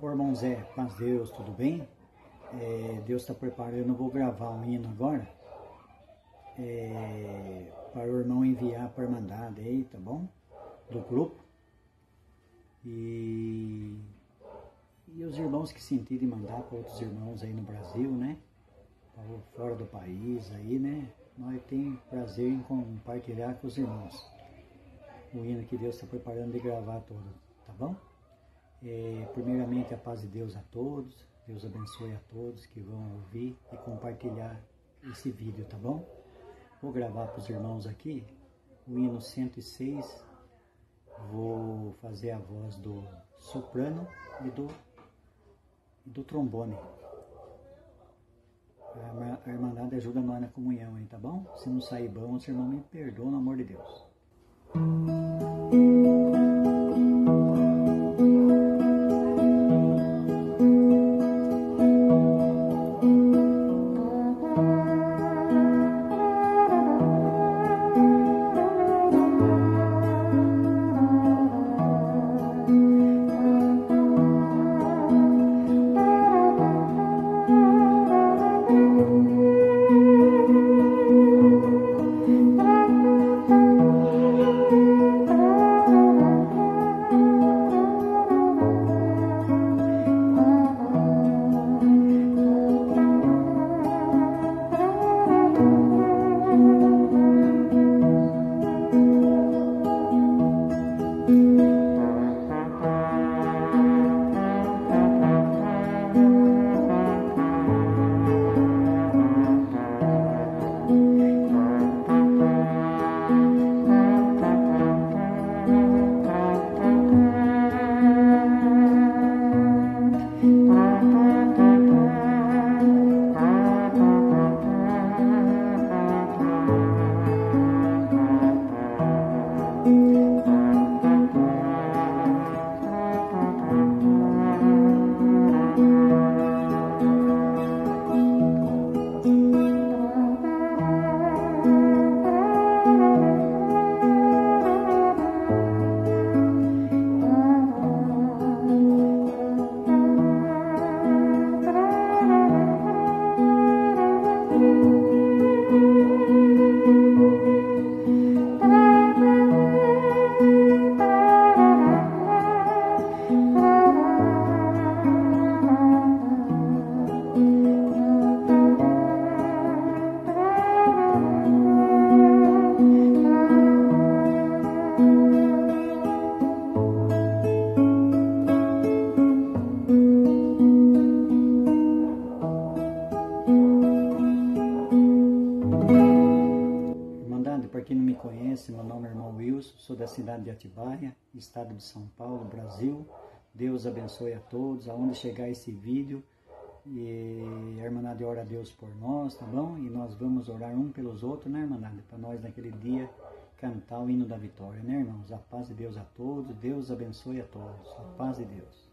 Ô irmão Zé, paz Deus, tudo bem? Deus está preparando, eu não vou gravar um hino agora, para o irmão enviar para a Irmandade aí, tá bom? Do grupo. E os irmãos que sentirem mandar para outros irmãos aí no Brasil, né? Fora do país aí, né? Nós temos prazer em compartilhar com os irmãos o hino que Deus está preparando de gravar todo, tá bom? Primeiramente a paz de Deus a todos, Deus abençoe a todos que vão ouvir e compartilhar esse vídeo, tá bom? Vou gravar para os irmãos aqui o hino 106, vou fazer a voz do soprano e do trombone. A Irmandade ajuda nós na comunhão, hein, tá bom? Se não sair bom, os irmãos me perdoam, no amor de Deus. Para quem não me conhece, meu nome é irmão Wilson, sou da cidade de Atibaia, estado de São Paulo, Brasil. Deus abençoe a todos, aonde chegar esse vídeo, e a Irmandade ora a Deus por nós, tá bom? E nós vamos orar um pelos outros, né, Irmandade? Para nós naquele dia cantar o hino da vitória, né, irmãos? A paz de Deus a todos, Deus abençoe a todos, a paz de Deus.